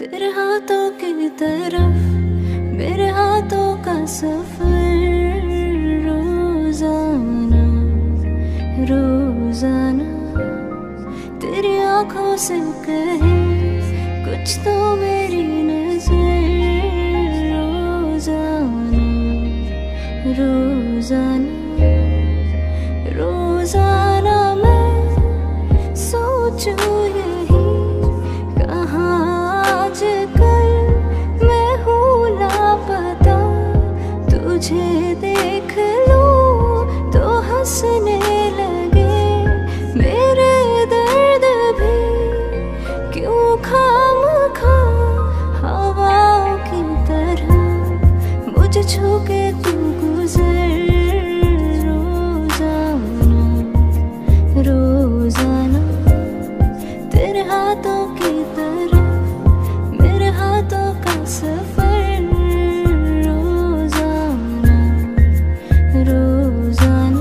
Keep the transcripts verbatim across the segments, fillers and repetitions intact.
तेरे हाथों की तरफ मेरे हाथों का सफर, रोजाना रोजाना तेरी आंखों से कहे कुछ तो मेरी नजर, रोजाना रोजाना रोजाना मैं सोचूं यही कहाँ आजकल मैं हूँ लापता, तुझे देख लूं तो हंसने लगे मेरे दर्द भी क्यों खामखा हवाओं की तरह मुझे छू के तू गुजर, रोजाना रोजाना तेरे हाथों की तरफ मेरे हाथों का सफर, रोजाना रोजाना।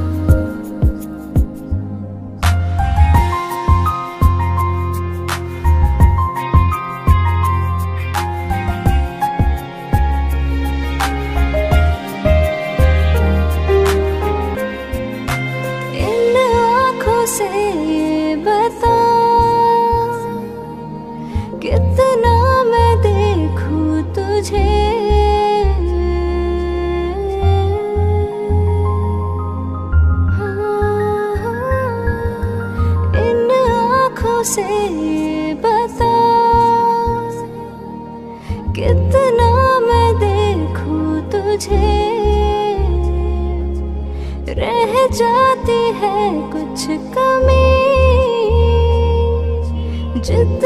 इन आँखों से ये बता कितना मैं देखूं तुझे, इन आँखों से ये बता कितना मैं देखूं तुझे, रह जाती है कुछ कमी जितना